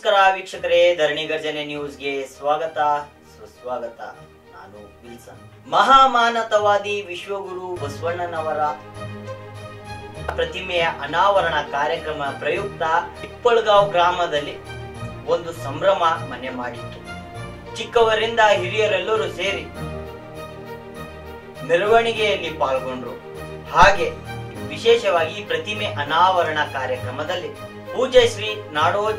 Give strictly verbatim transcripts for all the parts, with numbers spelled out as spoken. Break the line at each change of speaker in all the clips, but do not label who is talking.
ನಮಸ್ಕಾರ ವೀಕ್ಷಕರೇ, ಧರಣಿ ಗರ್ಜನೆ ನ್ಯೂಸ್ಗೆ ಸ್ವಾಗತ ಸುಸ್ವಾಗತ. ನಾನು ವಿಲ್ಸನ್. ಮಹಾಮಾನವತಾವಾದಿ ವಿಶ್ವಗುರು ಬಸವಣ್ಣನವರ ಪ್ರತಿಮೆಯ ಅನಾವರಣ ಕಾರ್ಯಕ್ರಮ ಪ್ರಯುಕ್ತ ಹಿಪ್ಪಳಗಾಂವ್ ಗ್ರಾಮದಲ್ಲಿ ಒಂದು ಸಂಭ್ರಮ ಮನೆ ಮಾಡಿತ್ತು. ಚಿಕ್ಕವರಿಂದ ಹಿರಿಯರೆಲ್ಲರೂ ಸೇರಿ ಮೆರವಣಿಗೆಯಲ್ಲಿ ಪಾಲ್ಗೊಂಡ್ರು. ಹಾಗೆ ವಿಶೇಷವಾಗಿ ಪ್ರತಿಮೆ ಅನಾವರಣ ಕಾರ್ಯಕ್ರಮದಲ್ಲಿ ಪೂಜ್ಯ ಶ್ರೀ ನಾಡೋಜ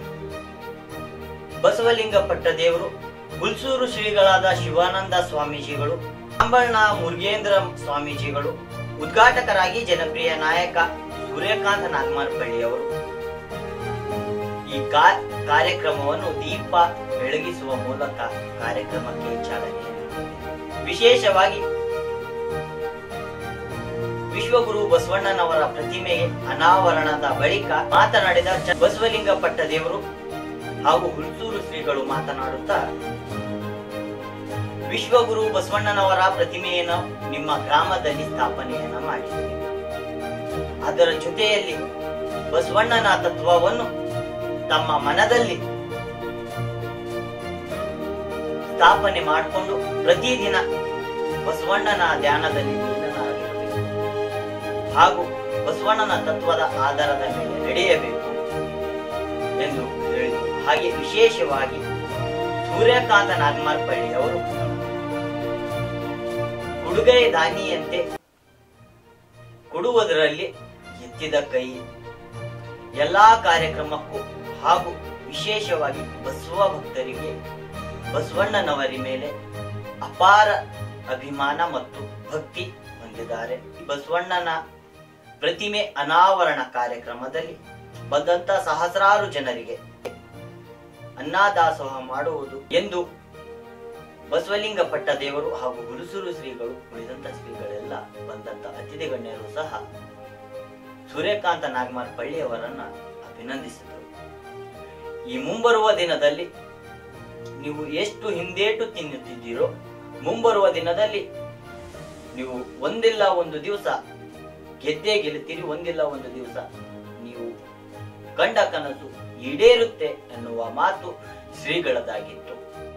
ಬಸವಲಿಂಗ ಪಟ್ಟದೇವರು, ಹುಲ್ಸೂರು ಶ್ರೀಗಳಾದ ಶಿವಾನಂದ ಸ್ವಾಮೀಜಿಗಳು, ಅಂಬಣ್ಣ ಮುರುಗೇಂದ್ರ ಸ್ವಾಮೀಜಿಗಳು, ಉದ್ಘಾಟಕರಾಗಿ ಜನಪ್ರಿಯ ನಾಯಕ ಸೂರ್ಯಕಾಂತ ನಾಗಮಾರಪಳ್ಳಿಯವರು ಈ ಕಾರ್ಯಕ್ರಮವನ್ನು ದೀಪ ಬೆಳಗಿಸುವ ಮೂಲಕ ಕಾರ್ಯಕ್ರಮಕ್ಕೆ ಚಾಲನೆ. ವಿಶೇಷವಾಗಿ ವಿಶ್ವಗುರು ಬಸವಣ್ಣನವರ ಪ್ರತಿಮೆಗೆ ಅನಾವರಣದ ಬಳಿಕ ಮಾತನಾಡಿದ ಬಸವಲಿಂಗ ಪಟ್ಟದೇವರು ಹಾಗೂ ಹುಲ್ಸೂರು ಶ್ರೀಗಳು ಮಾತನಾಡುತ್ತಾ, ವಿಶ್ವಗುರು ಬಸವಣ್ಣನವರ ಪ್ರತಿಮೆಯನ್ನು ನಿಮ್ಮ ಗ್ರಾಮದಲ್ಲಿ ಸ್ಥಾಪನೆಯನ್ನ ಮಾಡಿದ್ದೀರಿ. ಅದರ ಜೊತೆಯಲ್ಲಿ ಬಸವಣ್ಣನ ತತ್ವವನ್ನು ತಮ್ಮ ಮನದಲ್ಲಿ ಸ್ಥಾಪನೆ ಮಾಡಿಕೊಂಡು ಪ್ರತಿದಿನ ಬಸವಣ್ಣನ ಧ್ಯಾನದಲ್ಲಿ ಲೀನರಾಗಿರಬೇಕು ಹಾಗೂ ಬಸವಣ್ಣನ ತತ್ವದ ಆಧಾರದ ಮೇಲೆ ನಡೆಯಬೇಕು ಎಂದು ಹೇಳಿದರು. ಹಾಗೆ ವಿಶೇಷವಾಗಿ ಸೂರ್ಯಕಾಂತ ನಾಗಮಾರಪಳ್ಳಿ ಅವರು ಉಡುಗೈ ದಾನಿಯಂತೆ ಕೊಡುವುದರಲ್ಲಿ ಎತ್ತಿದ ಕೈ, ಎಲ್ಲಾ ಕಾರ್ಯಕ್ರಮಕ್ಕೂ ಹಾಗೂ ವಿಶೇಷವಾಗಿ ಬಸವ ಭಕ್ತರಿಗೆ ಬಸವಣ್ಣನವರ ಮೇಲೆ ಅಪಾರ ಅಭಿಮಾನ ಮತ್ತು ಭಕ್ತಿ ಹೊಂದಿದ್ದಾರೆ. ಬಸವಣ್ಣನ ಪ್ರತಿಮೆ ಅನಾವರಣ ಕಾರ್ಯಕ್ರಮದಲ್ಲಿ ಬಂದಂತ ಸಹಸ್ರಾರು ಜನರಿಗೆ ಅನ್ನದಾಸೋಹ ಮಾಡುವುದು ಎಂದು ಬಸವಲಿಂಗ ಪಟ್ಟದೇವರು ಹಾಗೂ ಹುಲ್ಸೂರು ಶ್ರೀಗಳು, ಉಳಿದಂತ ಶ್ರೀಗಳೆಲ್ಲ ಬಂದಂತ ಅತಿಥಿ ಗಣ್ಯರು ಸಹ ಸೂರ್ಯಕಾಂತ ನಾಗಮಾರಪಳ್ಳಿಯವರನ್ನ ಅಭಿನಂದಿಸಿದರು. ಈ ಮುಂಬರುವ ದಿನದಲ್ಲಿ ನೀವು ಎಷ್ಟು ಹಿಂದೇಟು ತಿನ್ನುತ್ತಿದ್ದೀರೋ, ಮುಂಬರುವ ದಿನದಲ್ಲಿ ನೀವು ಒಂದಿಲ್ಲ ಒಂದು ದಿವಸ ಗೆದ್ದೇ ಗೆಲ್ಲುತ್ತೀರಿ, ಒಂದಿಲ್ಲ ಒಂದು ದಿವಸ ನೀವು ಕಂಡ ಕನಸು ಈಡೇರುತ್ತೆ ಎನ್ನುವ ಮಾತು ಶ್ರೀಗಳದಾಗಿತ್ತು.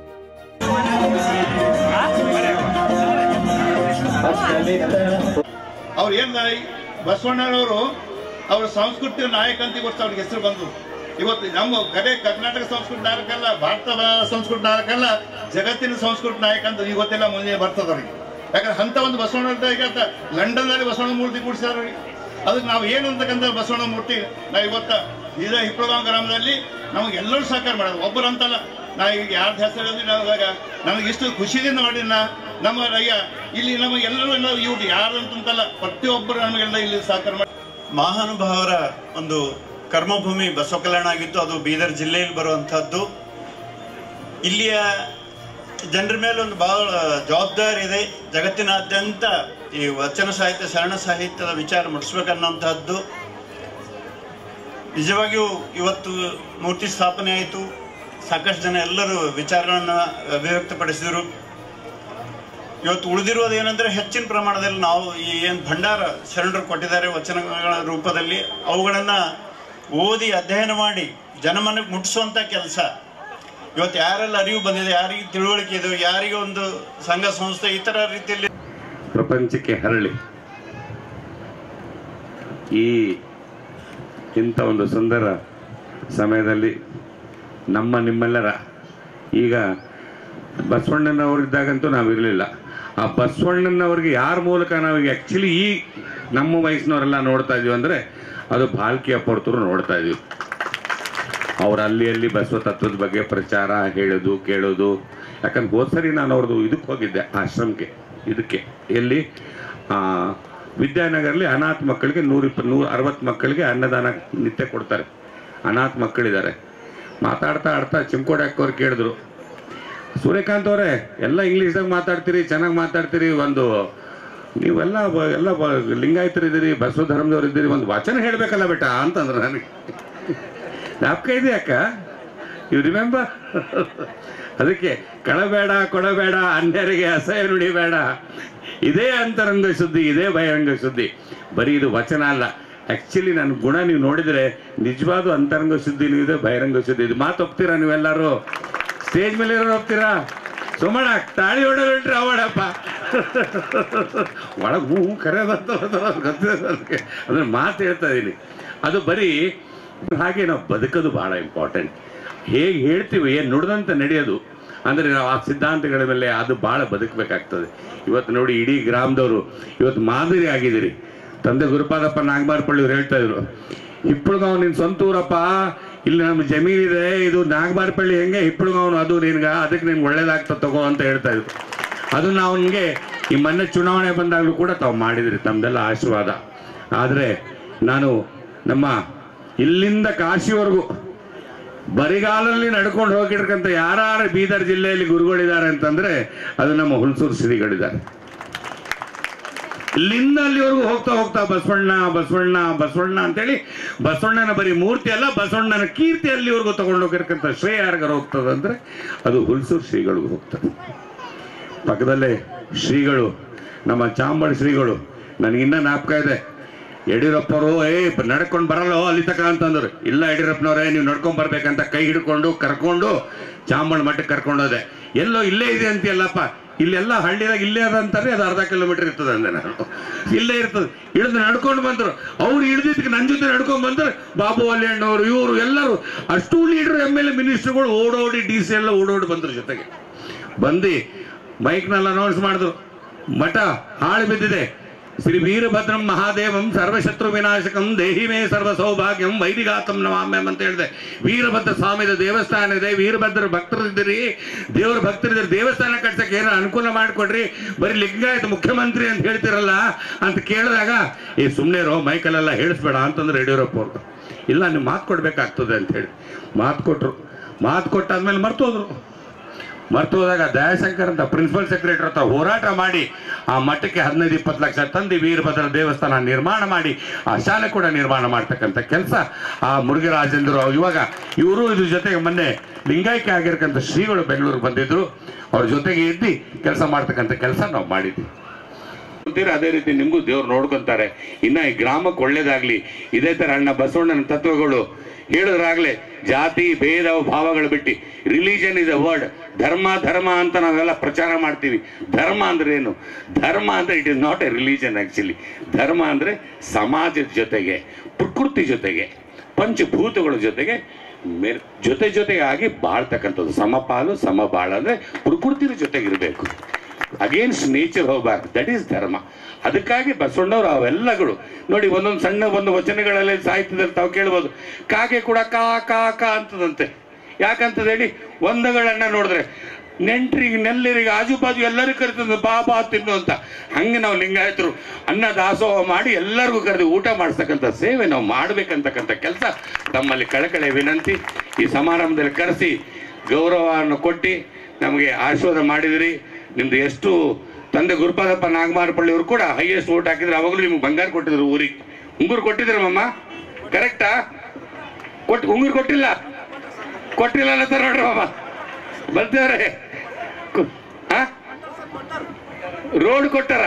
ಅವ್ರು ಏನ್ ಬಸವಣ್ಣನವರು ಅವ್ರ ಸಂಸ್ಕೃತಿ ನಾಯಕ ಅಂತ ಇವತ್ತು ಅವ್ರಿಗೆ ಹೆಸರು ಬಂದು ಇವತ್ತು ನಮ್ಮ ಕಡೆ ಕರ್ನಾಟಕ ಸಂಸ್ಕೃತಿ ನಾಯಕ ಅಲ್ಲ, ಭಾರತ ಸಂಸ್ಕೃತಿ ನಾಯಕ ಅಲ್ಲ, ಜಗತ್ತಿನ ಸಂಸ್ಕೃತಿ ನಾಯಕ ಅಂತ ಇವತ್ತೆಲ್ಲ ಮುಂದೆ ಬರ್ತದವ್ರಿಗೆ. ಯಾಕಂದ್ರೆ ಅಂತ ಒಂದು ಬಸವಣ್ಣ ಈಗ ಲಂಡನ್ ನಲ್ಲಿ ಬಸವಣ್ಣ ಮೂರ್ತಿ ಕೂಡಿಸಿದಾರ. ಅದಕ್ಕೆ ನಾವು ಏನು ಅಂತಕ್ಕಂಥ ಬಸವಣ್ಣ ಮೂರ್ತಿ ನಾವು ಇವತ್ತ ಈಗ ಹಿಪ್ಪಳಗಾಂವ್ ಗ್ರಾಮದಲ್ಲಿ ನಮಗೆ ಎಲ್ಲರೂ ಸಹಕಾರ ಮಾಡೋದು. ಒಬ್ಬರು ಅಂತಲ್ಲ, ನಾ ಈಗ ಯಾರ್ದು ಹೆಸರಲ್ಲಿ ನಾವಾಗ ನಮಗೆ ಇಷ್ಟು ಖುಷಿಯಿಂದ ಮಾಡಿನ ನಮ್ಮ ರಯ್ಯ ಇಲ್ಲಿ ನಮಗೆ ಎಲ್ಲರೂ ಎಲ್ಲ ಇವ್ರು ಯಾರು ಅಂತಂತಲ್ಲ, ಪ್ರತಿಯೊಬ್ಬರು ನಮಗೆಲ್ಲ ಇಲ್ಲಿ ಸಹಕಾರ ಮಾಡಿ.
ಮಹಾನುಭಾವರ ಒಂದು ಕರ್ಮಭೂಮಿ ಬಸವ ಕಲ್ಯಾಣ ಆಗಿತ್ತು. ಅದು ಬೀದರ್ ಜಿಲ್ಲೆಯಲ್ಲಿ ಬರುವಂತಹದ್ದು. ಇಲ್ಲಿಯ ಜನರ ಮೇಲೆ ಒಂದು ಬಹಳ ಜವಾಬ್ದಾರಿ ಇದೆ. ಜಗತ್ತಿನಾದ್ಯಂತ ಈ ವಚನ ಸಾಹಿತ್ಯ, ಶರಣ ಸಾಹಿತ್ಯದ ವಿಚಾರ ಮುಟ್ಟಿಸ್ಬೇಕನ್ನೋಂತಹದ್ದು. ನಿಜವಾಗಿಯೂ ಇವತ್ತು ಮೂರ್ತಿ ಸ್ಥಾಪನೆ ಆಯಿತು. ಸಾಕಷ್ಟು ಜನ ಎಲ್ಲರೂ ವಿಚಾರಗಳನ್ನು ಅಭಿವ್ಯಕ್ತಪಡಿಸಿದರು. ಇವತ್ತು ಉಳಿದಿರೋದು ಏನಂದ್ರೆ, ಹೆಚ್ಚಿನ ಪ್ರಮಾಣದಲ್ಲಿ ನಾವು ಈ ಏನು ಭಂಡಾರ ಶರಣರು ಕೊಟ್ಟಿದ್ದಾರೆ ವಚನಗಳ ರೂಪದಲ್ಲಿ, ಅವುಗಳನ್ನ ಓದಿ ಅಧ್ಯಯನ ಮಾಡಿ ಜನಮನಕ್ಕೆ ಮುಟ್ಟಿಸುವಂತ ಕೆಲಸ ಇವತ್ತು ಯಾರೆಲ್ಲ ಅರಿವು ಬಂದಿದೆ, ಯಾರಿಗೆ ತಿಳುವಳಿಕೆ ಇದೆ, ಯಾರಿಗೆ ಒಂದು ಸಂಘ ಸಂಸ್ಥೆ ಈ ತರ ರೀತಿಯಲ್ಲಿ
ಪ್ರಪಂಚಕ್ಕೆ ಹರಳಿ ಈ ಇಂಥ ಒಂದು ಸುಂದರ ಸಮಯದಲ್ಲಿ ನಮ್ಮ ನಿಮ್ಮೆಲ್ಲರ, ಈಗ ಬಸವಣ್ಣನವರಿದ್ದಾಗಂತೂ ನಾವಿರಲಿಲ್ಲ. ಆ ಬಸವಣ್ಣನವ್ರಿಗೆ ಯಾರ ಮೂಲಕ ನಾವೀಗ ಆ್ಯಕ್ಚುಲಿ ಈ ನಮ್ಮ ವಯಸ್ಸಿನವರೆಲ್ಲ ನೋಡ್ತಾ ಇದೀವಿ ಅಂದರೆ ಅದು ಭಾಲ್ಕಿ ಅಪ್ಪರ್ತರು ನೋಡ್ತಾ ಇದೀವಿ. ಅವ್ರು ಅಲ್ಲಿ ಅಲ್ಲಿ ಬಸವ ತತ್ವದ ಬಗ್ಗೆ ಪ್ರಚಾರ ಹೇಳೋದು ಕೇಳೋದು. ಯಾಕಂದ್ರೆ ಹೋದ ಸರಿ ನಾನು ಅವ್ರದ್ದು ಇದಕ್ಕೆ ಹೋಗಿದ್ದೆ, ಆಶ್ರಮಕ್ಕೆ, ಇದಕ್ಕೆ ಎಲ್ಲಿ ವಿದ್ಯಾನಗರಲ್ಲಿ ಅನಾಥ ಮಕ್ಕಳಿಗೆ ನೂರ ಇಪ್ಪ ನೂರ ಅರವತ್ತು ಮಕ್ಕಳಿಗೆ ಅನ್ನದಾನ ನಿತ್ಯ ಕೊಡ್ತಾರೆ. ಅನಾಥ ಮಕ್ಕಳಿದ್ದಾರೆ. ಮಾತಾಡ್ತಾ ಆಡ್ತಾ ಚಿಮ್ಕೋಡಿ ಹಾಕೋರು ಕೇಳಿದ್ರು, ಸೂರ್ಯಕಾಂತ್ ಅವರೇ ಎಲ್ಲ ಇಂಗ್ಲೀಷ್ದಾಗ ಮಾತಾಡ್ತೀರಿ, ಚೆನ್ನಾಗಿ ಮಾತಾಡ್ತೀರಿ, ಒಂದು ನೀವೆಲ್ಲ ಎಲ್ಲ ಲಿಂಗಾಯತರಿದ್ದೀರಿ, ಬಸವ ಧರ್ಮದವ್ರು ಇದ್ದೀರಿ, ಒಂದು ವಚನ ಹೇಳಬೇಕಲ್ಲ ಬೇಟ ಅಂತಂದ್ರೆ ನನಗೆ ಜ್ಞಾಪಕ ಇದೆ ಅಕ್ಕ, ಯು ರಿಮೆಂಬರ್? ಅದಕ್ಕೆ ಕಳಬೇಡ ಕೊಡಬೇಡ, ಅನ್ಯರಿಗೆ ಅಸಹ್ಯ ನುಡಿಬೇಡ, ಇದೇ ಅಂತರಂಗ ಶುದ್ಧಿ, ಇದೇ ಬಹಿರಂಗ ಶುದ್ಧಿ. ಬರೀ ಇದು ವಚನ ಅಲ್ಲ, ಆ್ಯಕ್ಚುಲಿ ನನ್ನ ಗುಣ ನೀವು ನೋಡಿದರೆ ನಿಜವಾದ ಅಂತರಂಗ ಶುದ್ಧಿನೂ ಇದೆ, ಬಹಿರಂಗ ಶುದ್ಧಿ ಇದೆ. ಮಾತು ಹೋಗ್ತೀರಾ ನೀವೆಲ್ಲರೂ? ಸ್ಟೇಜ್ ಮೇಲೆ ಇರೋರು ಹೋಗ್ತೀರಾ? ಸೋಮಣ್ಣ ತಾಳಿ ಹೊಡೋಲ್ರಿ ಅವಡಪ್ಪ ಒಳಗೆ ಹೂ ಕರೆಯೋದಂತ ಗೊತ್ತಿದೆ ನನಗೆ, ಅದನ್ನು ಮಾತು ಹೇಳ್ತಾ ಇದ್ದೀನಿ. ಅದು ಬರೀ ಹಾಗೆ ನಾವು ಬದುಕೋದು ಭಾಳ ಇಂಪಾರ್ಟೆಂಟ್. ಹೇಗೆ ಹೇಳ್ತೀವಿ, ಏನು ನುಡಿದಂತೆ ನಡೆಯೋದು ಅಂದರೆ ನಾವು ಆ ಸಿದ್ಧಾಂತಗಳ ಮೇಲೆ ಅದು ಭಾಳ ಬದುಕಬೇಕಾಗ್ತದೆ. ಇವತ್ತು ನೋಡಿ ಇಡೀ ಗ್ರಾಮದವರು ಇವತ್ತು ಮಾದರಿ ಆಗಿದ್ದೀರಿ. ತಂದೆ ಗುರುಪಾದಪ್ಪ ನಾಗಮಾರಪಳ್ಳಿಯವ್ರು ಹೇಳ್ತಾ ಇದ್ರು, ಹಿಪ್ಪಳಗಾವ್ ನಿನ್ನ ಸ್ವಂತ ಊರಪ್ಪ, ಇಲ್ಲಿ ನಮ್ಮ ಜಮೀನಿದೆ, ಇದು ನಾಗಮಾರಪಳ್ಳಿ ಹೆಂಗೆ ಹಿಪ್ಪಳಗಾವ್ನು ಅದು ನಿನ್ಗೆ, ಅದಕ್ಕೆ ನಿನ್ಗೆ ಒಳ್ಳೇದಾಗ್ತದೆ ತಗೋ ಅಂತ ಹೇಳ್ತಾ ಇದ್ರು. ಅದನ್ನು ಅವನಿಗೆ ಈ ಮೊನ್ನೆ ಚುನಾವಣೆ ಬಂದಾಗಲೂ ಕೂಡ ತಾವು ಮಾಡಿದ್ರಿ, ತಮ್ಮದೆಲ್ಲ ಆಶೀರ್ವಾದ. ಆದರೆ ನಾನು ನಮ್ಮ ಇಲ್ಲಿಂದ ಕಾಶಿವರೆಗೂ ಬರಿಗಾಲಲ್ಲಿ ನಡ್ಕೊಂಡು ಹೋಗಿರ್ತಕ್ಕಂಥ ಯಾರು ಬೀದರ್ ಜಿಲ್ಲೆಯಲ್ಲಿ ಗುರುಗಳಿದ್ದಾರೆ ಅಂತಂದ್ರೆ ಅದು ನಮ್ಮ ಹುಣಸೂರು ಶ್ರೀಗಳಿದ್ದಾರೆ. ಇಲ್ಲಿಂದ ಅಲ್ಲಿವರೆಗೂ ಹೋಗ್ತಾ ಹೋಗ್ತಾ ಬಸವಣ್ಣ ಬಸವಣ್ಣ ಬಸವಣ್ಣ ಅಂತೇಳಿ ಬಸವಣ್ಣನ ಬರೀ ಮೂರ್ತಿ ಅಲ್ಲ, ಬಸವಣ್ಣನ ಕೀರ್ತಿ ಅಲ್ಲಿವರೆಗೂ ತಗೊಂಡು ಹೋಗಿರ್ತಕ್ಕಂಥ ಶ್ರೇಯ ಯಾರಿಗಾರ ಹೋಗ್ತದೆ ಅಂದ್ರೆ ಅದು ಹುಣಸೂರು ಶ್ರೀಗಳಿಗೂ ಹೋಗ್ತದೆ. ಪಕ್ಕದಲ್ಲೇ ಶ್ರೀಗಳು, ನಮ್ಮ ಚಾಂಬಳ ಶ್ರೀಗಳು. ನನಗಿನ್ನ ಜ್ಞಾಪಕ ಇದೆ, ಯಡಿಯೂರಪ್ಪರು ಏ ನಡ್ಕೊಂಡು ಬರಲ್ಲ ಅಲ್ಲಿ ತಕ ಅಂತಂದ್ರು. ಇಲ್ಲ ಯಡಿಯೂರಪ್ಪನವರೇ, ನೀವು ನಡ್ಕೊಂಡ್ ಬರ್ಬೇಕಂತ ಕೈ ಹಿಡ್ಕೊಂಡು ಕರ್ಕೊಂಡು ಚಾಂಬಳ ಮಠಕ್ಕೆ ಕರ್ಕೊಂಡೋದೆ. ಎಲ್ಲೋ ಇಲ್ಲೇ ಇದೆ ಅಂತೀಯಲ್ಲಪ್ಪ, ಇಲ್ಲೆಲ್ಲ ಹಳ್ಳಿದಾಗ ಇಲ್ಲೇ ಅದ ಅಂತಾರೆ, ಅದು ಅರ್ಧ ಕಿಲೋಮೀಟರ್ ಇರ್ತದೆ ಅಂದೆ ನಾನು. ಇಲ್ಲೇ ಇರ್ತದೆ. ಇಳಿದು ನಡ್ಕೊಂಡು ಬಂದರು. ಅವ್ರು ಇಳಿದಿದ್ದಕ್ಕೆ ನನ್ನ ಜೊತೆ ನಡ್ಕೊಂಡು ಬಂದ್ರೆ ಬಾಬು ಅಲ್ಯಣ್ಣವರು ಇವರು ಎಲ್ಲರೂ ಅಷ್ಟು ಲೀಡರ್ ಎಮ್ ಎಲ್ ಎ ಮಿನಿಸ್ಟರ್ಗಳು ಓಡೋಡಿ ಡಿ ಸಿ ಎಲ್ಲ ಓಡೋಡಿ ಬಂದರು. ಜೊತೆಗೆ ಬಂದು ಮೈಕ್ನೆಲ್ಲ ಅನೌನ್ಸ್ ಮಾಡಿದ್ರು, ಮಠ ಹಾಳು ಬಿದ್ದಿದೆ, ಶ್ರೀ ವೀರಭದ್ರಂ ಮಹಾದೇವಂ ಸರ್ವಶತ್ರು ವಿನಾಶಕಂ ದೇಹಿ ಮೇ ಸರ್ವ ಸೌಭಾಗ್ಯಂ ವೈದಿಗಾತಂ ನಮಾಮ್ಯಂ ಅಂತ ಹೇಳಿದೆ. ವೀರಭದ್ರ ಸ್ವಾಮಿದ ದೇವಸ್ಥಾನ ಇದೆ, ವೀರಭದ್ರ ಭಕ್ತರಿದ್ದೀರಿ, ದೇವರ ಭಕ್ತರಿದ್ದೀರಿ, ದೇವಸ್ಥಾನ ಕಟ್ಸಕ್ಕೆ ಏನೋ ಅನುಕೂಲ ಮಾಡಿಕೊಡ್ರಿ, ಬರೀ ಲಿಂಗಾಯತ ಮುಖ್ಯಮಂತ್ರಿ ಅಂತ ಹೇಳ್ತಿರಲ್ಲ ಅಂತ ಕೇಳಿದಾಗ ಈ ಸುಮ್ಮನೆರೋ ಮೈಕಲ್ಲೆಲ್ಲ ಹೇಳಿಸ್ಬೇಡ ಅಂತಂದ್ರೆ ಯಡಿಯೂರಪ್ಪ ಅವ್ರು, ಇಲ್ಲ ನೀವು ಮಾತು ಕೊಡ್ಬೇಕಾಗ್ತದೆ ಅಂತ ಹೇಳಿ ಮಾತು ಕೊಟ್ಟರು. ಮಾತು ಕೊಟ್ಟಾದ್ಮೇಲೆ ಮರ್ತೋದ್ರು. ಮರ್ತು ಹೋದಾಗ ದಯಾಶಂಕರ್ ಅಂತ ಪ್ರಿನ್ಸಿಪಲ್ ಸೆಕ್ರೆಟರಿ ಹತ್ರ ಹೋರಾಟ ಮಾಡಿ ಆ ಮಠಕ್ಕೆ ಹದಿನೈದು ಇಪ್ಪತ್ತು ಲಕ್ಷ ತಂದು ವೀರಭದ್ರ ದೇವಸ್ಥಾನ ನಿರ್ಮಾಣ ಮಾಡಿ ಆ ಶಾಲೆ ಕೂಡ ನಿರ್ಮಾಣ ಮಾಡ್ತಕ್ಕಂಥ ಕೆಲಸ ಆ ಮುರುಘರಾಜೇಂದ್ರ ಇವಾಗ ಇವರು ಇದ್ರ ಜೊತೆಗೆ ಮೊನ್ನೆ ಲಿಂಗಾಯಕ್ಕೆ ಆಗಿರ್ತಕ್ಕಂಥ ಶ್ರೀಗಳು ಬೆಂಗಳೂರಿಗೆ ಬಂದಿದ್ರು, ಅವ್ರ ಜೊತೆಗೆ ಇದ್ದು ಕೆಲಸ ಮಾಡ್ತಕ್ಕಂಥ ಕೆಲಸ ನಾವು ಮಾಡಿದ್ವಿ. ಅದೇ ರೀತಿ ನಿಮಗೂ ದೇವ್ರು ನೋಡ್ಕೊಂತಾರೆ. ಇನ್ನ ಈ ಗ್ರಾಮಕ್ಕೆ ಒಳ್ಳೇದಾಗ್ಲಿ, ಇದೇ ತರ ಅಣ್ಣ ಬಸವಣ್ಣನ ತತ್ವಗಳು ಹೇಳಿದ್ರಾಗ್ಲೇ ಜಾತಿ ಭೇದ ಭಾವಗಳು ಬಿಟ್ಟು ರಿಲಿಜನ್ ಇಸ್ ಅ ವರ್ಡ್. ಧರ್ಮ ಧರ್ಮ ಅಂತ ನಾವೆಲ್ಲ ಪ್ರಚಾರ ಮಾಡ್ತೀವಿ. ಧರ್ಮ ಅಂದ್ರೆ ಏನು? ಧರ್ಮ ಅಂದ್ರೆ it is not a religion. Actually ಧರ್ಮ ಅಂದ್ರೆ ಸಮಾಜದ ಜೊತೆಗೆ, ಪ್ರಕೃತಿ ಜೊತೆಗೆ, ಪಂಚಭೂತಗಳ ಜೊತೆಗೆ ಜೊತೆ ಜೊತೆಗೆ ಆಗಿ ಬಾಳ್ತಕ್ಕಂಥದ್ದು. ಸಮಪಾಲು ಸಮಬಾಳ ಅಂದ್ರೆ ಪ್ರಕೃತಿಯ ಜೊತೆಗಿರಬೇಕು, ಅಗೇನ್ಸ್ಟ್ ನೇಚರ್ ಹೋಗ್ಬಾರ್ದು. ದಟ್ ಈಸ್ ಧರ್ಮ. ಅದಕ್ಕಾಗಿ ಬಸವಣ್ಣವರು ಅವೆಲ್ಲಗಳು ನೋಡಿ, ಒಂದೊಂದು ಸಣ್ಣ ಒಂದು ವಚನಗಳಲ್ಲಿ ಸಾಹಿತ್ಯದಲ್ಲಿ ತಾವು ಕೇಳ್ಬೋದು, ಕಾಗೆ ಕೂಡ ಕಾ ಕಾ ಕಾ ಅಂತದಂತೆ. ಯಾಕಂತದ ಹೇಳಿ, ಒಂದಗಳನ್ನ ನೋಡಿದ್ರೆ ನೆಂಟ್ರಿಗೆ ನೆಲ್ಲರಿಗೆ ಆಜು ಬಾಜು ಎಲ್ಲರಿಗೂ ಕರಿತದ ಬಾ ಬಾ ತಿನ್ನು ಅಂತ. ಹಂಗೆ ನಾವು ಲಿಂಗಾಯತರು ಅನ್ನ ದಾಸೋಹ ಮಾಡಿ ಎಲ್ಲರಿಗೂ ಕರೆದು ಊಟ ಮಾಡಿಸ್ತಕ್ಕಂಥ ಸೇವೆ ನಾವು ಮಾಡ್ಬೇಕಂತಕ್ಕಂಥ ಕೆಲಸ ತಮ್ಮಲ್ಲಿ ಕಳಕಳೆ ವಿನಂತಿ. ಈ ಸಮಾರಂಭದಲ್ಲಿ ಕರೆಸಿ ಗೌರವವನ್ನು ಕೊಟ್ಟು ನಮಗೆ ಆಶೀರ್ವಾದ ಮಾಡಿದಿರಿ. ನಿಮ್ದು ಎಷ್ಟು ತಂದೆ ಗುರುಪಾದಪ್ಪ ನಾಗಮಾರಪಳ್ಳಿಯವರು ಕೂಡ ಹೈಯೆಸ್ಟ್ ಓಟ್ ಹಾಕಿದ್ರೆ ಅವಾಗಲೂ ನಿಮ್ಗೆ ಬಂಗಾರ ಕೊಟ್ಟಿದ್ರು, ಊರಿಗೆ ಉಂಗುರು ಕೊಟ್ಟಿದ್ರಮ್ಮ, ಕರೆಕ್ಟಾ? ಕೊಟ್ಟು ಉಂಗುರು ಕೊಟ್ಟಿಲ್ಲ ಕೊಟ್ಟಿಲ್ಲ ಅನ್ನತ್ತಾರ ನೋಡ್ರಿ ಮಾಮ, ಬರ್ತೇವ್ರೆ. ರೋಡ್ ಕೊಟ್ಟಾರ,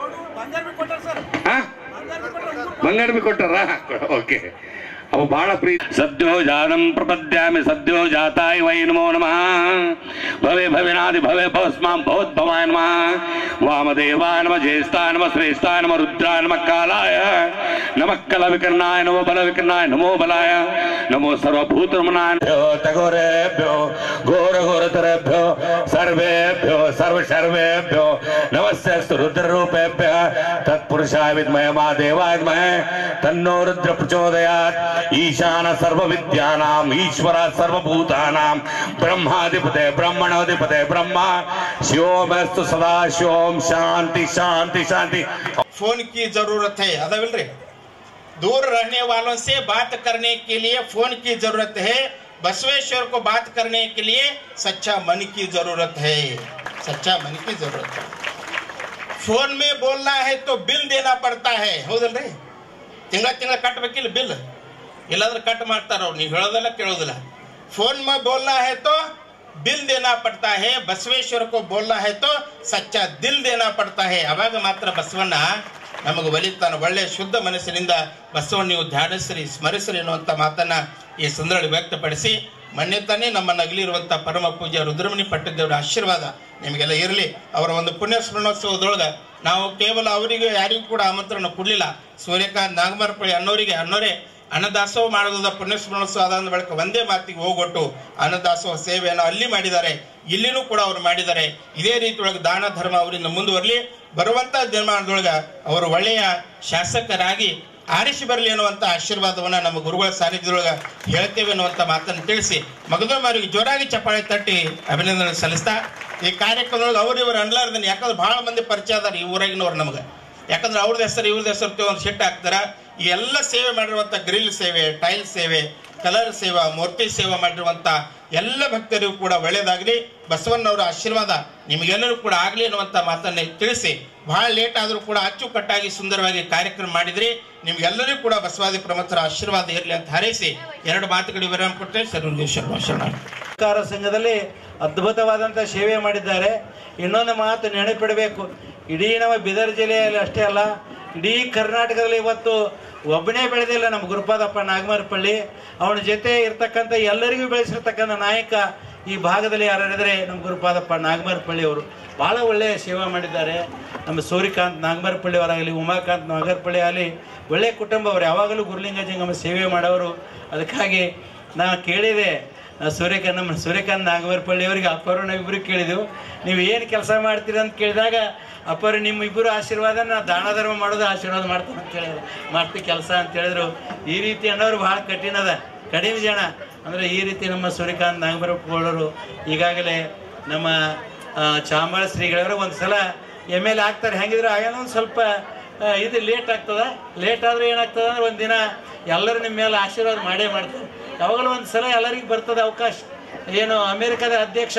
ಬಂಗಾರ ಬಿ ಕೊಟ್ಟಾರ. ಓಕೆ, ಅವು ಬಹಳ ಪ್ರೀತಿ. ಸದ್ಯೋ ಜಾತಂ ಪ್ರಪದ್ಯಾಮಿ ಸದ್ಯೋ ಜಾತಾಯ ವೈ ನಮೋ ನಮಃ. ಭವೆ ಭವಿನಾದಿ ಭವೆ ಭವಸ್ಮಾಂ ಭವದ್ಭವಾಯ ನಮಃ. ವಾಮದೇವಾಯ ನಮಃ, ಜ್ಯೇಷ್ಠಾಯ ನಮಃ, ಶ್ರೇಷ್ಠಾಯ ನಮಃ, ರುದ್ರಾಯ ನಮಃ, ಕಾಲಾಯ ನಮಃ, ಕಲ ವಿಕರ್ಣಾಯ ನಮೋ ಬಲ ವಿಕರ್ಣಾಯ ನಮೋ ಬಲಾಯ ನಮೋ ಸರ್ವಭೂತರಮಣಾಯ ತಗೋರೇಭ್ಯೋ ಘೋರ ಘೋರತರೇಭ್ಯೋ ಸರ್ವೇಭ್ಯೋ ಸರ್ವ ಸರ್ವೇಭ್ಯೋ ನಮಸ್ತೆಸ್ತು ರುದ್ರರೂಪೇಭ್ಯ ತತ್ಪುರುಷಾಯ ವಿದ್ಮಹೇ ಮಹಾದೇವಾಯ ಧೀಮಹಿ ತನ್ನೋ ರುದ್ರ ಪ್ರಚೋದಯಾತ್. ಈಶಾನ ಸರ್ವ ವಿದ್ಯಾನಾಂ ಈಶ್ವರ ಸರ್ವಭೂತಾನಾಂ ಬ್ರಹ್ಮಾಧಿಪತೆ ಬ್ರಹ್ಮಣಾಧಿಪತೆ ಬ್ರಹ್ಮ ಶಿವೋಮಸ್ತು ಸದಾ ಶಿವೋಂ. शांति शांति शांति.
फोन की जरूरत है, अदविल्री दूर रहने वालों से बात करने के लिए फोन की जरूरत है. बसवेश्वर को बात करने के लिए सच्चा मन की जरूरत है, सच्चा मन की जरूरत है. फोन में बोलना है तो बिल देना पड़ता है, ಹೌದಲ್ರಿ? ತಿಂಗಳ ತಿಂಗಳ ಕಟ್ಟಬೇಕಿಲ್ಲ ಬಿಲ್, ಇಲ್ಲಾಂದ್ರೆ ಕಟ್ ಮಾಡ್ತಾರ ಅವ್ರು. ನೀವು ಹೇಳೋದಿಲ್ಲ ಕೇಳೋದಿಲ್ಲ. फोन में बोलना है तो बिल देना पड़ता है, बसवेश्वर को बोलना है तो सच्चा दिल देना पड़ता है. ಅವಾಗ ಮಾತ್ರ ಬಸವಣ್ಣ ನಮಗೆ ಒಲಿತಾನೆ. ಒಳ್ಳೆಯ ಶುದ್ಧ ಮನಸ್ಸಿನಿಂದ ಬಸವಣ್ಣ ನೀವು ಧ್ಯಾನಿಸ್ರಿ, ಸ್ಮರಿಸ್ರಿ ಎನ್ನುವಂಥ ಮಾತನ್ನು ಈ ಸಂದರ್ಭದಲ್ಲಿ ವ್ಯಕ್ತಪಡಿಸಿ, ಮೊನ್ನೆ ತಾನೇ ನಮ್ಮ ನಗಲಿರುವಂಥ ಪರಮ ಪೂಜ್ಯ ರುದ್ರಮುನಿ ಪಟ್ಟದೇವರ ಆಶೀರ್ವಾದ ನಿಮಗೆಲ್ಲ ಇರಲಿ. ಅವರ ಒಂದು ಪುಣ್ಯ ಸ್ಮರಣೋತ್ಸವದೊಳಗೆ ನಾವು ಕೇವಲ ಅವರಿಗೆ ಯಾರಿಗೂ ಕೂಡ ಆಮಂತ್ರಣ ಕೊಡಲಿಲ್ಲ. ಸೂರ್ಯಕಾಂತ್ ನಾಗಮರಪಳ್ಳಿ ಅನ್ನೋರಿಗೆ ಅನ್ನೋರೇ ಅನ್ನದಾಸೋಹ ಮಾಡೋದ ಪುಣ್ಯ ಸ್ಮರಣೋತ್ಸವ ಆದ ಬಳಿಕ ಒಂದೇ ಮಾತಿಗೆ ಹೋಗೊಟ್ಟು ಅನ್ನದಾಸೋಹ ಸೇವೆಯನ್ನು ಅಲ್ಲಿ ಮಾಡಿದ್ದಾರೆ, ಇಲ್ಲಿನೂ ಕೂಡ ಅವರು ಮಾಡಿದ್ದಾರೆ. ಇದೇ ರೀತಿಯೊಳಗೆ ದಾನ ಧರ್ಮ ಅವರಿಂದ ಮುಂದುವರಲಿ. ಬರುವಂಥ ದಿನಮಾನದೊಳಗೆ ಅವರು ಒಳ್ಳೆಯ ಶಾಸಕರಾಗಿ ಆರಿಸಿ ಬರಲಿ ಅನ್ನುವಂಥ ಆಶೀರ್ವಾದವನ್ನು ನಮ್ಮ ಗುರುಗಳ ಸಾನ್ನಿಧ್ಯದೊಳಗೆ ಹೇಳ್ತೇವೆ ಅನ್ನುವಂಥ ಮಾತನ್ನು ತಿಳಿಸಿ ಮಗದೊಮ್ಮರಿಗೆ ಜೋರಾಗಿ ಚಪ್ಪಾಳೆ ತಟ್ಟಿ ಅಭಿನಂದನೆ ಸಲ್ಲಿಸ್ತಾ ಈ ಕಾರ್ಯಕ್ರಮದೊಳಗೆ ಅವ್ರು ಇವರು ಅನ್ಲಾರ್ದನ್ನು, ಯಾಕಂದ್ರೆ ಭಾಳ ಮಂದಿ ಪರಿಚಯ ಅದಾರ ಈ ಊರಾಗಿನವ್ರು ನಮಗೆ. ಯಾಕಂದ್ರೆ ಅವ್ರದ್ದು ಹೆಸರು ಇವ್ರದ್ದು ಹೆಸರು ಒಂದು ಶಿಟ್ಟು ಹಾಕ್ತಾರೆ. ಈ ಎಲ್ಲ ಸೇವೆ ಮಾಡಿರುವಂಥ ಗ್ರಿಲ್ ಸೇವೆ, ಟೈಲ್ ಸೇವೆ, ಕಲರ್ ಸೇವಾ, ಮೂರ್ತಿ ಸೇವಾ ಮಾಡಿರುವಂಥ ಎಲ್ಲ ಭಕ್ತರಿಗೂ ಕೂಡ ಒಳ್ಳೆಯದಾಗಲಿ, ಬಸವಣ್ಣವರ ಆಶೀರ್ವಾದ ನಿಮಗೆಲ್ಲರೂ ಕೂಡ ಆಗಲಿ ಅನ್ನುವಂಥ ಮಾತನ್ನೇ ತಿಳಿಸಿ, ಭಾಳ ಲೇಟ್ ಆದರೂ ಕೂಡ ಅಚ್ಚುಕಟ್ಟಾಗಿ ಸುಂದರವಾಗಿ ಕಾರ್ಯಕ್ರಮ ಮಾಡಿದ್ರಿ. ನಿಮ್ಗೆಲ್ಲರಿಗೂ ಕೂಡ ಬಸವಾದಿ ಪ್ರಮುಖರ ಆಶೀರ್ವಾದ ಇರಲಿ ಅಂತ ಹಾರೈಸಿ ಎರಡು ಮಾತುಗಳಿಗೆ ವಿರಾಮ ಕೊಟ್ಟರೆ ಸರ್ವೇಶ್ವರ ಭಾಷಣ.
ಸಹಕಾರ ಸಂಘದಲ್ಲಿ ಅದ್ಭುತವಾದಂಥ ಸೇವೆ ಮಾಡಿದ್ದಾರೆ. ಇನ್ನೊಂದು ಮಾತು ನೆನಪಿಡಬೇಕು, ಇಡೀ ನಮ್ಮ ಬೀದರ್ ಜಿಲ್ಲೆಯಲ್ಲಿ ಅಷ್ಟೇ ಅಲ್ಲ, ಇಡೀ ಕರ್ನಾಟಕದಲ್ಲಿ ಇವತ್ತು ಒಬ್ಬನೇ ಬೆಳೆದಿಲ್ಲ ನಮ್ಮ ಗುರುಪಾದಪ್ಪ ನಾಗಮರಪಳ್ಳಿ. ಅವನ ಜೊತೆ ಇರ್ತಕ್ಕಂಥ ಎಲ್ಲರಿಗೂ ಬೆಳೆಸಿರ್ತಕ್ಕಂಥ ನಾಯಕ ಈ ಭಾಗದಲ್ಲಿ ಯಾರಿದ್ರೆ ನಮ್ಮ ಗುರುಪಾದಪ್ಪ ನಾಗಮರಪಳ್ಳಿ ಅವರು ಭಾಳ ಒಳ್ಳೆಯ ಸೇವೆ ಮಾಡಿದ್ದಾರೆ. ನಮ್ಮ ಸೂರ್ಯಕಾಂತ್ ನಾಗಮರಪಳ್ಳಿ ಅವರಾಗಲಿ, ಉಮಾಕಾಂತ್ ನಾಗರಪಳ್ಳಿ ಆಗಲಿ, ಒಳ್ಳೆಯ ಕುಟುಂಬ. ಅವರು ಯಾವಾಗಲೂ ಗುರುಲಿಂಗ ಜಂಗಮ ಸೇವೆ ಮಾಡೋರು. ಅದಕ್ಕಾಗಿ ನಾನು ಕೇಳಿದೆ, ಸೂರ್ಯಕಾಂತ್ ನಮ್ಮ ಸೂರ್ಯಕಾಂತ್ ನಾಗಮರಪಳ್ಳಿ ಅವರಿಗೆ ಅಪ್ಪವ್ರನ್ನ ಇಬ್ಬರು ಕೇಳಿದೆವು, ನೀವು ಏನು ಕೆಲಸ ಮಾಡ್ತೀರಿ ಅಂತ ಕೇಳಿದಾಗ ಅಪ್ಪರು ನಿಮ್ಮ ಇಬ್ಬರು ಆಶೀರ್ವಾದ ನಾ ದಾನ ಧರ್ಮ ಮಾಡೋದು ಆಶೀರ್ವಾದ ಮಾಡ್ತೀನಿ ಅಂತ ಹೇಳಿದ್ರು. ಮಾಡ್ತೀವಿ ಕೆಲಸ ಅಂತ ಹೇಳಿದ್ರು. ಈ ರೀತಿ ಅನ್ನೋರು ಭಾಳ ಕಠಿಣ ಅದ, ಕಡಿಮೆ ಜನ ಅಂದರೆ ಈ ರೀತಿ ನಮ್ಮ ಸೂರ್ಯಕಾಂತ್ ನಾಗಮರಪಳ್ಳವರು ಈಗಾಗಲೇ ನಮ್ಮ ಚಾಮಳ ಶ್ರೀಗಳವರು ಒಂದು ಸಲ ಎಮ್ ಎಲ್ ಎ ಆಗ್ತಾರೆ. ಹೆಂಗಿದ್ರು ಆಗೇನೋ ಒಂದು ಸ್ವಲ್ಪ ಇದು ಲೇಟ್ ಆಗ್ತದೆ. ಲೇಟ್ ಆದರೆ ಏನಾಗ್ತದೆ ಅಂದ್ರೆ ಒಂದಿನ ಎಲ್ಲರೂ ನಿಮ್ಮ ಮೇಲೆ ಆಶೀರ್ವಾದ ಮಾಡೇ ಮಾಡ್ತಾರೆ. ಯಾವಾಗಲೂ ಒಂದು ಸಲ ಎಲ್ಲರಿಗೂ ಬರ್ತದೆ ಅವಕಾಶ. ಏನು ಅಮೇರಿಕಾದ ಅಧ್ಯಕ್ಷ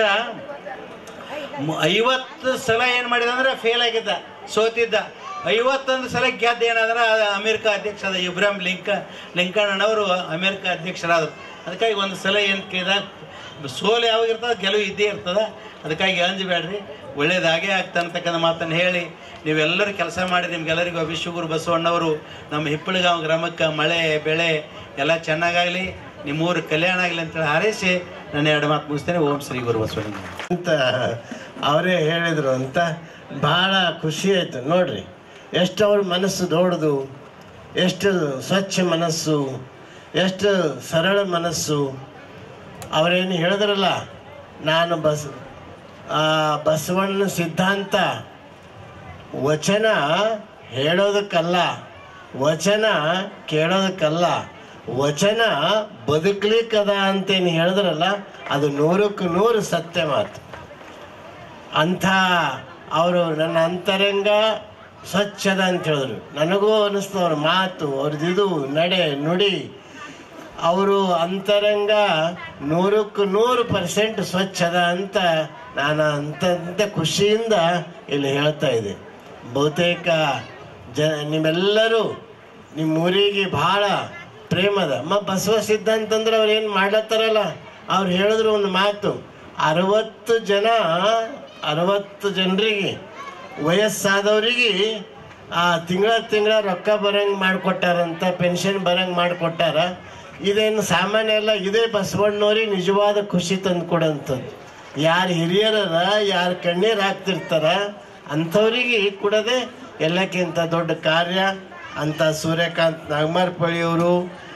ಐವತ್ತು ಸಲ ಏನು ಮಾಡಿದ ಅಂದ್ರೆ ಫೇಲ್ ಆಗಿದ್ದ, ಸೋತಿದ್ದ. ಐವತ್ತೊಂದು ಸಲ ಗೆದ್ದ ಏನಾದ್ರೆ ಅಮೇರಿಕಾ ಅಧ್ಯಕ್ಷ ಅದ ಇಬ್ರಾಹಿಂ ಲಿಂಕ ಲಿಂಕನ್ ಅವರು ಅಮೇರಿಕಾ ಅಧ್ಯಕ್ಷರಾದರು. ಅದಕ್ಕಾಗಿ ಒಂದು ಸಲ ಏನು ಕೇಳಿದಾಗ ಸೋಲು ಯಾವಾಗಿರ್ತದೆ, ಗೆಲುವು ಇದ್ದೇ ಇರ್ತದೆ. ಅದಕ್ಕಾಗಿ ಅಂಜಬೇಡ್ರಿ, ಒಳ್ಳೇದಾಗೇ ಆಗ್ತಾ ಅಂತಕ್ಕಂಥ ಮಾತನ್ನು ಹೇಳಿ ನೀವೆಲ್ಲರೂ ಕೆಲಸ ಮಾಡಿ ನಿಮ್ಗೆಲ್ಲರಿಗೂ ವಿಶ್ವಗುರು ಬಸವಣ್ಣವರು ನಮ್ಮ ಹಿಪ್ಪಳಗಾಂವ ಗ್ರಾಮಕ್ಕೆ ಮಳೆ ಬೆಳೆ ಎಲ್ಲ ಚೆನ್ನಾಗಾಗಲಿ, ನಿಮ್ಮೂರು ಕಲ್ಯಾಣ ಆಗಲಿ ಅಂತೇಳಿ ಹಾರೈಸಿ ನಾನು ಎರಡು ಮಾತು ಮುಗಿಸ್ತೇನೆ. ಓಂ ಶ್ರೀ ಗುರು ಬಸವಣ್ಣ
ಅಂತ ಅವರೇ ಹೇಳಿದರು ಅಂತ ಭಾಳ ಖುಷಿ ಆಯಿತು. ನೋಡ್ರಿ ಎಷ್ಟು ಅವ್ರ ಮನಸ್ಸು ದೊಡ್ಡದು, ಎಷ್ಟು ಸ್ವಚ್ಛ ಮನಸ್ಸು, ಎಷ್ಟು ಸರಳ ಮನಸ್ಸು. ಅವರೇನು ಹೇಳಿದ್ರಲ್ಲ, ನಾನು ಬಸ್ ಬಸವಣ್ಣ ಸಿದ್ಧಾಂತ ವಚನ ಹೇಳೋದಕ್ಕಲ್ಲ, ವಚನ ಕೇಳೋದಕ್ಕಲ್ಲ, ವಚನ ಬದುಕಲಿಕ್ಕದ ಅಂತೇನು ಹೇಳಿದ್ರಲ್ಲ, ಅದು ನೂರಕ್ಕೆ ನೂರು ಸತ್ಯ ಮಾತು. ಅಂಥ ಅವರು ನನ್ನ ಅಂತರಂಗ ಸ್ವಚ್ಛದ ಅಂತ ಹೇಳಿದ್ರು. ನನಗೂ ಅನ್ನಿಸ್ತು ಅವ್ರ ಮಾತು, ಅವ್ರದ್ದು ನಡೆ ನುಡಿ, ಅವರು ಅಂತರಂಗ ನೂರಕ್ಕೆ ನೂರು ಪರ್ಸೆಂಟ್ ಸ್ವಚ್ಛದ ಅಂತ ನಾನು ಅಂಥ ಖುಷಿಯಿಂದ ಇಲ್ಲಿ ಹೇಳ್ತಾ ಇದ್ದೆ. ಬಹುತೇಕ ಜ ನಿಮ್ಮೆಲ್ಲರೂ ನಿಮ್ಮ ಊರಿಗೆ ಭಾಳ ಪ್ರೇಮದ ಮ ಬಸವ ಸಿದ್ಧಾಂತ ಅಂದ್ರೆ ಅವ್ರು ಏನು ಮಾಡ್ಲತ್ತಾರಲ್ಲ, ಅವ್ರು ಹೇಳಿದ್ರು ಒಂದು ಮಾತು, ಅರವತ್ತು ಜನ ಅರವತ್ತು ಜನರಿಗೆ ವಯಸ್ಸಾದವ್ರಿಗೆ ಆ ತಿಂಗಳ ತಿಂಗಳ ರೊಕ್ಕ ಬರಂಗೆ ಮಾಡಿಕೊಟ್ಟಾರಂತ, ಪೆನ್ಷನ್ ಬರಂಗೆ ಮಾಡಿಕೊಟ್ಟಾರ. ಇದೇನು ಸಾಮಾನ್ಯ ಅಲ್ಲ, ಇದೇ ಬಸವಣ್ಣವ್ರಿಗೆ ನಿಜವಾದ ಖುಷಿ ತಂದು ಕೊಡೋಂಥದ್ದು. ಯಾರು ಹಿರಿಯರರ ಯಾರು ಕಣ್ಣೀರು ಹಾಕ್ತಿರ್ತಾರ ಅಂಥವ್ರಿಗೆ ಕೊಡೋದೇ ಎಲ್ಲಕ್ಕಿಂತ ದೊಡ್ಡ ಕಾರ್ಯ ಅಂತ ಸೂರ್ಯಕಾಂತ್ ನಾಗಮರಪಳ್ಳಿಯವರು